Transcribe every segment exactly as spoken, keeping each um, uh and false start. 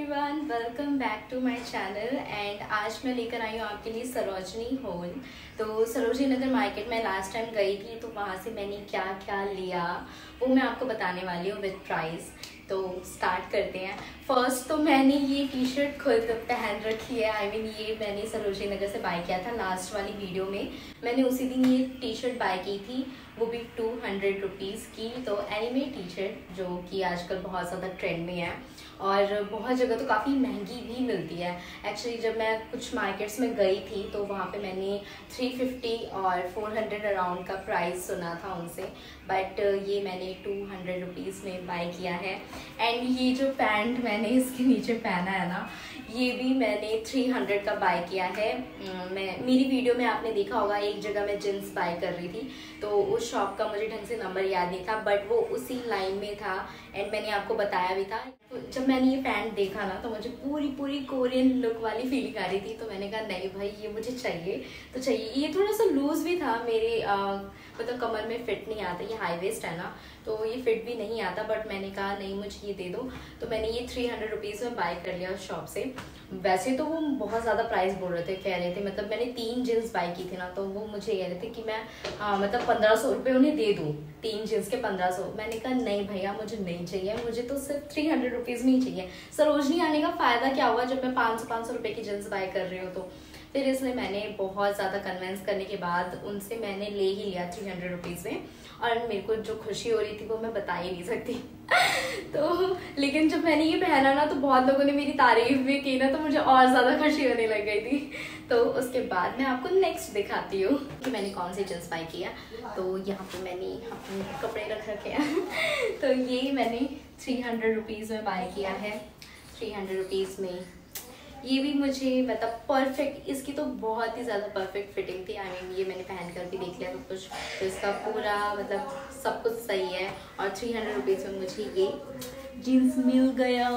Everyone, welcome back to my channel. And आज मैं लेकर आई हूँ आपके लिए सरोजनी हॉल। तो सरोजनी नगर मार्केट में लास्ट टाइम गई थी, तो वहाँ से मैंने क्या क्या लिया वो मैं आपको बताने वाली हूँ विद प्राइस। तो स्टार्ट करते हैं। फर्स्ट तो मैंने ये टी शर्ट खुद पहन रखी है। आई I मीन mean, ये मैंने सरोजनी नगर से बाय किया था। लास्ट वाली वीडियो में मैंने उसी दिन ये टी शर्ट बाय की थी, वो भी टू हंड्रेड रुपीज़ की। तो एनीमे टी शर्ट जो कि आजकल बहुत ज़्यादा ट्रेंड में है और बहुत जगह तो काफ़ी महंगी भी मिलती है। एक्चुअली जब मैं कुछ मार्केट्स में गई थी तो वहाँ पे मैंने थ्री फिफ्टी और फोर हंड्रेड अराउंड का प्राइस सुना था उनसे, बट ये मैंने टू हंड्रेड रुपीज़ में बाय किया है। एंड ये जो पैंट मैंने इसके नीचे पहना है ना, ये भी मैंने थ्री हंड्रेड का बाय किया है। मैं मेरी वीडियो में आपने देखा होगा, एक जगह मैं जींस बाय कर रही थी तो उस शॉप का मुझे ढंग से नंबर याद नहीं था, बट वो उसी लाइन में था एंड मैंने आपको बताया भी था। तो जब मैंने ये पैंट देखा ना तो मुझे पूरी पूरी कोरियन लुक वाली फीलिंग आ रही थी। तो मैंने कहा नहीं भाई, ये मुझे चाहिए तो चाहिए। ये थोड़ा सा लूज भी था, मेरे आ, मतलब कमर में फिट नहीं आता। ये हाई वेस्ट है ना, तो ये फिट भी नहीं आता, बट मैंने कहा नहीं मुझे ये दे दो। तो मैंने ये थ्री हंड्रेड रुपीज़ में बाय कर लिया उस शॉप से। वैसे तो वो बहुत ज़्यादा प्राइस बोल रहे थे, कह रहे थे, मतलब मैंने तीन जीन्स बाय की थी ना, तो वो मुझे कह रहे थे कि मैं आ, मतलब पंद्रह सौ रुपये उन्हें दे दूँ, तीन जीन्स के पंद्रह सौ। मैंने कहा नहीं भैया, मुझे नहीं चाहिए, मुझे तो सिर्फ थ्री हंड्रेड रुपीज़ में ही चाहिए। सरोजनी आने का फ़ायदा क्या हुआ जब मैं पाँच सौ पाँच सौ रुपये की जीन्स बाय कर रही हूँ। तो फिर इसलिए मैंने बहुत ज़्यादा कन्विंस करने के बाद उनसे मैंने ले ही लिया थ्री हंड्रेड रुपीज़ में। और मेरे को जो खुशी हो रही थी वो मैं बता ही नहीं सकती। तो लेकिन जब मैंने ये पहना ना तो बहुत लोगों ने मेरी तारीफ भी की ना, तो मुझे और ज़्यादा खुशी होने लग गई थी। तो उसके बाद मैं आपको नेक्स्ट दिखाती हूँ कि मैंने कौन सी जींस बाय किया। तो यहाँ पे मैंने अपने कपड़े रख रखे हैं। तो ये मैंने थ्री हंड्रेड रुपीज़ में बाय किया है। थ्री हंड्रेड रुपीज़ में ये भी मुझे मतलब परफेक्ट, इसकी तो बहुत ही ज़्यादा परफेक्ट फिटिंग थी। आई I मीन mean, ये मैंने पहन कर भी देख लिया सब कुछ, तो इसका पूरा मतलब सब कुछ सही है। और थ्री हंड्रेड रुपीज़ में मुझे ये जीन्स मिल गया।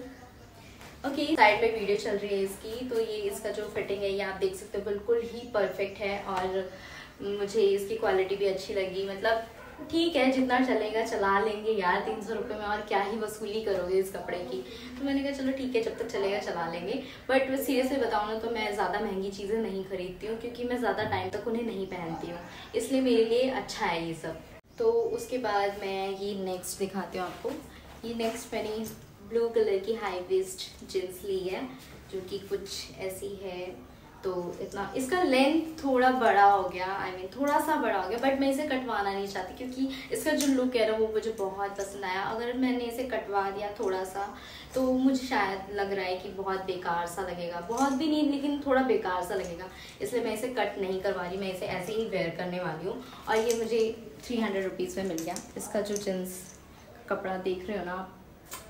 ओके okay, साइड में वीडियो चल रही है इसकी, तो ये इसका जो फिटिंग है ये आप देख सकते हो, बिल्कुल ही परफेक्ट है। और मुझे इसकी क्वालिटी भी अच्छी लगी। मतलब ठीक है, जितना चलेगा चला लेंगे यार, तीन सौ रुपये में और क्या ही वसूली करोगे इस कपड़े की। तो मैंने कहा चलो ठीक है, जब तक चलेगा चला लेंगे। बट सीरियसली बताऊँ ना तो मैं ज़्यादा महंगी चीज़ें नहीं खरीदती हूँ, क्योंकि मैं ज़्यादा टाइम तक उन्हें नहीं पहनती हूँ, इसलिए मेरे लिए अच्छा है ये सब। तो उसके बाद मैं ये नेक्स्ट दिखाती हूँ आपको। ये नेक्स्ट मैंने ब्लू कलर की हाई वेस्ट जीन्स ली है, जो कि कुछ ऐसी है। तो इतना इसका लेंथ थोड़ा बड़ा हो गया, आई I मीन mean, थोड़ा सा बड़ा हो गया, बट मैं इसे कटवाना नहीं चाहती क्योंकि इसका जो लुक है ना वो मुझे बहुत पसंद आया। अगर मैंने इसे कटवा दिया थोड़ा सा तो मुझे शायद लग रहा है कि बहुत बेकार सा लगेगा, बहुत भी नहीं लेकिन थोड़ा बेकार सा लगेगा, इसलिए मैं इसे कट नहीं करवा रही, मैं इसे ऐसे ही वेयर करने वाली हूँ। और ये मुझे थ्री हंड्रेड रुपीज़ में मिल गया। इसका जो जींस कपड़ा देख रहे हो ना आप,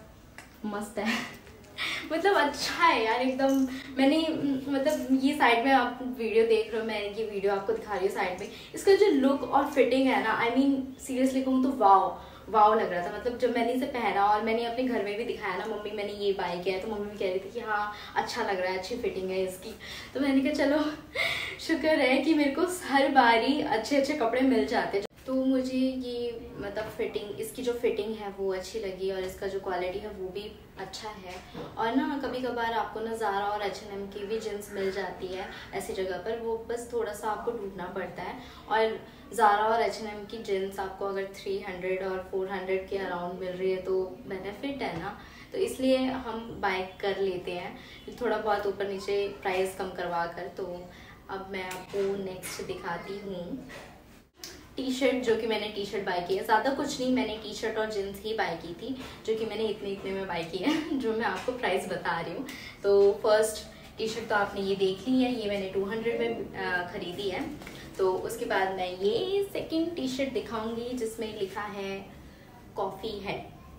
मस्त है। मतलब अच्छा है यार एकदम। मैंने मतलब ये साइड में आप वीडियो देख रहे हो, मैं ये वीडियो आपको दिखा रही हूँ साइड में। इसका जो लुक और फिटिंग है ना, आई मीन सीरियसली कहूँ तो वाव वाव लग रहा था। मतलब जब मैंने इसे पहना और मैंने अपने घर में भी दिखाया ना, मम्मी मैंने ये बाय किया है, तो मम्मी भी कह रही थी कि हाँ अच्छा लग रहा है, अच्छी फिटिंग है इसकी। तो मैंने कहा चलो शुक्र है कि मेरे को हर बारी अच्छे अच्छे कपड़े मिल जाते हैं। तो मुझे ये मतलब फिटिंग, इसकी जो फिटिंग है वो अच्छी लगी और इसका जो क्वालिटी है वो भी अच्छा है। और ना कभी कभार आपको ना ज़ारा और एच एन एम की भी जींस मिल जाती है ऐसी जगह पर, वो बस थोड़ा सा आपको ढूंढना पड़ता है। और ज़ारा और एच एन एम की जींस आपको अगर थ्री हंड्रेड और फोर हंड्रेड के अराउंड मिल रही है तो बेनिफिट है ना, तो इसलिए हम बाय कर लेते हैं थोड़ा बहुत ऊपर नीचे प्राइस कम करवा कर। तो अब मैं आपको नेक्स्ट दिखाती हूँ टी शर्ट, जो कि मैंने टी शर्ट बाय की है। ज़्यादा कुछ नहीं, मैंने टी शर्ट और जींस ही बाय की थी, जो कि मैंने इतने इतने में बाय की है, जो मैं आपको प्राइस बता रही हूँ। तो फर्स्ट टी शर्ट तो आपने ये देख ली है, ये मैंने टू हंड्रेड में आ, खरीदी है। तो उसके बाद मैं ये सेकंड टी शर्ट दिखाऊंगी जिसमें लिखा है कॉफ़ी है।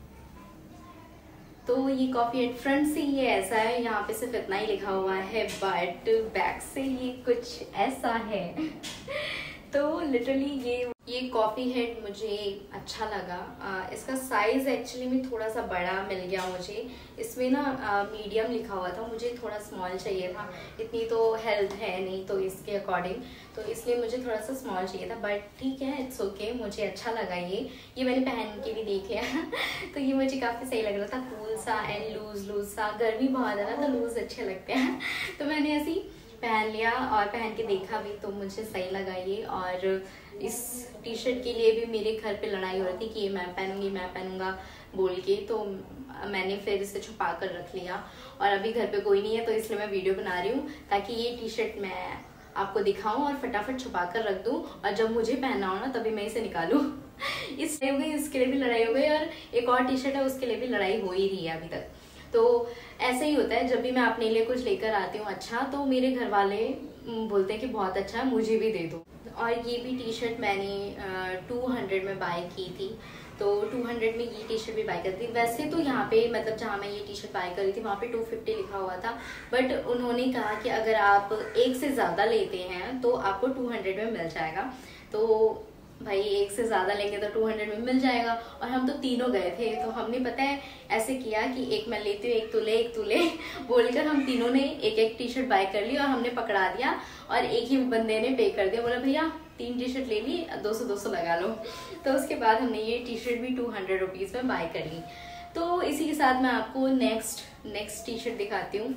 तो ये कॉफ़ी हेड फ्रंट से ये ऐसा है, यहाँ पे सिर्फ इतना ही लिखा हुआ है, बट बैक से ये कुछ ऐसा है। तो लिटरली ये ये कॉफ़ी हेड मुझे अच्छा लगा। आ, इसका साइज़ एक्चुअली में थोड़ा सा बड़ा मिल गया मुझे। इसमें ना मीडियम लिखा हुआ था, मुझे थोड़ा स्मॉल चाहिए था। इतनी तो हेल्थ है नहीं तो इसके अकॉर्डिंग, तो इसलिए मुझे थोड़ा सा स्मॉल चाहिए था, बट ठीक है, इट्स ओके। मुझे अच्छा लगा ये ये मैंने पहन के भी देख लिया तो ये मुझे काफ़ी सही लग रहा था, कूल सा एंड लूज लूज सा। गर्मी बहुत है ना तो लूज अच्छे लगते हैं तो मैंने ऐसे ही पहन लिया और पहन के देखा भी तो मुझे सही लगा ये। और इस टी शर्ट के लिए भी मेरे घर पे लड़ाई हो रही थी कि ये मैं पहनूंगी मैं पहनूंगा बोल के, तो मैंने फिर इसे छुपा कर रख लिया। और अभी घर पे कोई नहीं है तो इसलिए मैं वीडियो बना रही हूँ ताकि ये टी शर्ट मैं आपको दिखाऊं और फटाफट छुपा कर रख दूं, और जब मुझे पहनना हो ना तभी मैं इसे निकालूं इस हो गई, इसके लिए भी लड़ाई हो गई, और एक और टी शर्ट है उसके लिए भी लड़ाई हो ही रही है अभी तक। तो ऐसे ही होता है, जब भी मैं अपने लिए कुछ लेकर आती हूँ अच्छा तो मेरे घर वाले बोलते हैं कि बहुत अच्छा है, मुझे भी दे दो। और ये भी टी शर्ट मैंने टू हंड्रेड में बाय की थी, तो टू हंड्रेड में ये टी शर्ट भी बाय कर थी। वैसे तो यहाँ पे मतलब जहाँ मैं ये टी शर्ट बाय कर रही थी वहाँ पे टू फिफ्टी लिखा हुआ था, बट उन्होंने कहा कि अगर आप एक से ज़्यादा लेते हैं तो आपको टू हंड्रेड में मिल जाएगा। तो भाई एक से ज़्यादा लेंगे तो टू हंड्रेड में मिल जाएगा, और हम तो तीनों गए थे तो हमने पता है ऐसे किया कि एक मैं लेती हूँ एक तू ले एक तू ले बोलकर हम तीनों ने एक एक टी शर्ट बाय कर ली और हमने पकड़ा दिया, और एक ही बंदे ने पे कर दिया, बोला भैया तीन टी शर्ट ले ली, दो सौ दो सौ लगा लो। तो उसके बाद हमने ये टी शर्ट भी टू हंड्रेड रुपीज़ में बाय कर ली। तो इसी के साथ मैं आपको नेक्स्ट नेक्स्ट टी शर्ट दिखाती हूँ।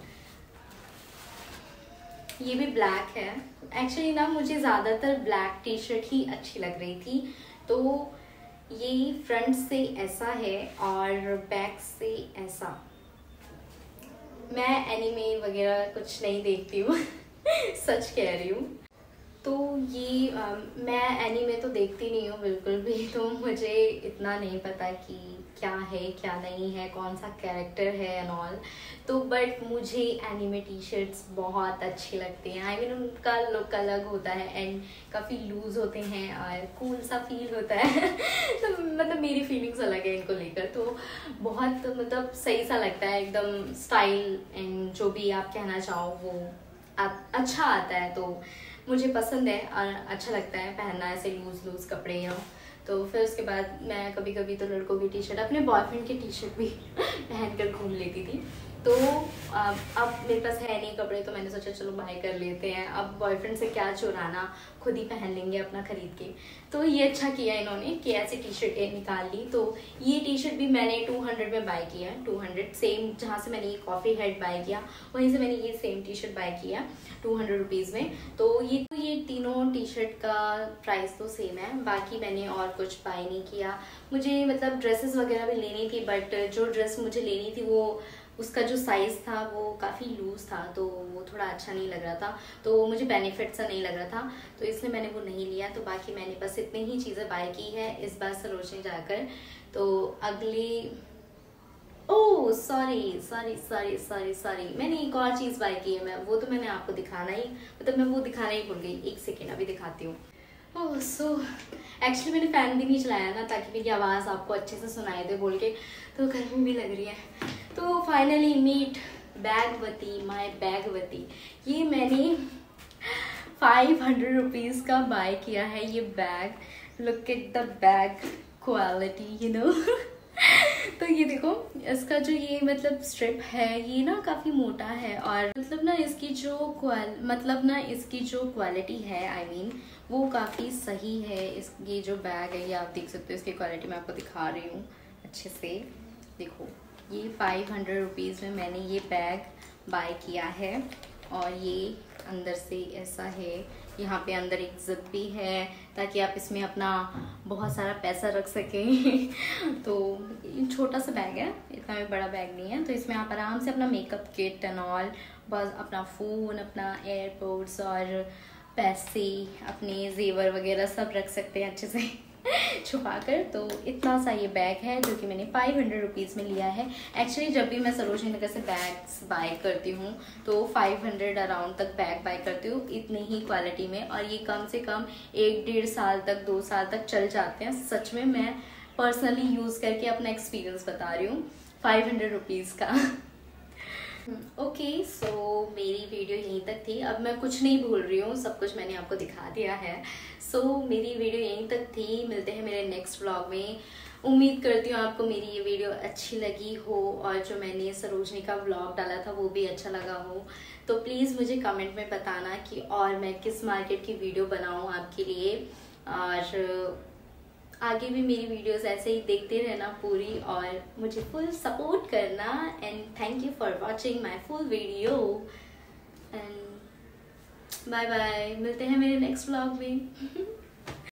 ये भी ब्लैक है। एक्चुअली ना मुझे ज़्यादातर ब्लैक टी शर्ट ही अच्छी लग रही थी, तो ये फ्रंट से ऐसा है और बैक से ऐसा। मैं एनिमे वगैरह कुछ नहीं देखती हूँ सच कह रही हूँ। तो ये आ, मैं एनीमे तो देखती नहीं हूँ बिल्कुल भी, तो मुझे इतना नहीं पता कि क्या है क्या नहीं है, कौन सा कैरेक्टर है एंड ऑल। तो बट मुझे एनीमे टी शर्ट्स बहुत अच्छी लगती हैं। आई मीन उनका लुक अलग होता है एंड काफ़ी लूज होते हैं और कूल सा फील होता है तो मतलब मेरी फीलिंग्स अलग है इनको लेकर, तो बहुत मतलब सही सा लगता है, एकदम स्टाइल एंड जो भी आप कहना चाहो वो आ, अच्छा आता है। तो मुझे पसंद है और अच्छा लगता है पहनना ऐसे लूज लूज कपड़े हो। तो फिर उसके बाद मैं कभी कभी तो लड़कों की टी शर्ट, अपने बॉयफ्रेंड की टी शर्ट भी पहन कर घूम लेती थी। तो अब मेरे पास है नहीं कपड़े तो मैंने सोचा चलो बाय कर लेते हैं, अब बॉयफ्रेंड से क्या चुराना, खुद ही पहन लेंगे अपना खरीद के। तो ये अच्छा किया इन्होंने कि ऐसी टी शर्टें निकाल ली। तो ये टी शर्ट भी मैंने टू हंड्रेड में बाय किया है, टू हंड्रेड सेम जहाँ से मैंने ये कॉफ़ी हेड बाय किया वहीं से मैंने ये सेम टी शर्ट बाय किया टू हंड्रेड रुपीज़ में। तो ये तो ये तीनों टी शर्ट का प्राइस तो सेम है, बाकी मैंने और कुछ बाय नहीं किया। मुझे मतलब ड्रेसेस वगैरह भी लेनी थी, बट जो ड्रेस मुझे लेनी थी वो उसका जो साइज़ था वो काफ़ी लूज़ था, तो वो थोड़ा अच्छा नहीं लग रहा था, तो मुझे बेनिफिट सा नहीं लग रहा था, तो इसलिए मैंने वो नहीं लिया। तो बाकी मैंने बस इतनी ही चीज़ें बाय की है इस बार सरोजनी जाकर। तो अगली oh sorry sorry sorry sorry sorry मैंने एक और चीज़ बाय की है, मैं वो तो मैंने आपको दिखाना ही मतलब मैं वो दिखाना ही भूल गई। एक सेकेंड अभी दिखाती हूँ। ओह सो एक्चुअली मैंने फ़ैन भी नहीं चलाया ना ताकि मेरी आवाज़ आपको अच्छे से सुनाई दे बोल के, तो गर्मी भी लग रही है। तो फाइनली मीट बैगवती माय बैगवती, ये मैंने फाइव हंड्रेड रुपीज़ का बाय किया है ये bag. Look at the bag quality you know तो ये देखो इसका जो ये मतलब स्ट्रिप है ये ना काफ़ी मोटा है, और मतलब ना इसकी जो क्वाल मतलब ना इसकी जो क्वालिटी है आई I मीन mean, वो काफ़ी सही है। इस ये जो बैग है ये आप देख सकते हो, इसकी क्वालिटी मैं आपको दिखा रही हूँ अच्छे से। देखो ये फाइव हंड्रेड रुपीज़ में मैंने ये बैग बाय किया है, और ये अंदर से ऐसा है, यहाँ पे अंदर एक जिप भी है ताकि आप इसमें अपना बहुत सारा पैसा रख सकें तो छोटा सा बैग है, इतना भी बड़ा बैग नहीं है। तो इसमें आप आराम से अपना मेकअप किट एंड ऑल, बस अपना फ़ोन, अपना एयरपोर्ट्स और पैसे, अपने जेवर वगैरह सब रख सकते हैं अच्छे से छुपा कर। तो इतना सा ये बैग है जो कि मैंने फाइव हंड्रेड रुपीज़ में लिया है। एक्चुअली जब भी मैं सरोजनी नगर से बैग्स बाय करती हूँ तो फाइव हंड्रेड अराउंड तक बैग बाय करती हूँ इतनी ही क्वालिटी में, और ये कम से कम एक डेढ़ साल तक दो साल तक चल जाते हैं। सच में मैं पर्सनली यूज़ करके अपना एक्सपीरियंस बता रही हूँ फाइव हंड्रेड रुपीज़ का ओके, सो मेरी वीडियो यहीं तक थी। अब मैं कुछ नहीं भूल रही हूँ, सब कुछ मैंने आपको दिखा दिया है। सो so, मेरी वीडियो यहीं तक थी। मिलते हैं मेरे नेक्स्ट व्लॉग में। उम्मीद करती हूँ आपको मेरी ये वीडियो अच्छी लगी हो और जो मैंने सरोजनी का व्लॉग डाला था वो भी अच्छा लगा हो। तो प्लीज़ मुझे कमेंट में बताना कि और मैं किस मार्केट की वीडियो बनाऊँ आपके लिए। और आगे भी मेरी वीडियोस ऐसे ही देखते रहना पूरी और मुझे फुल सपोर्ट करना। And thank you for watching my full video and bye bye. मिलते हैं मेरे नेक्स्ट व्लॉग में।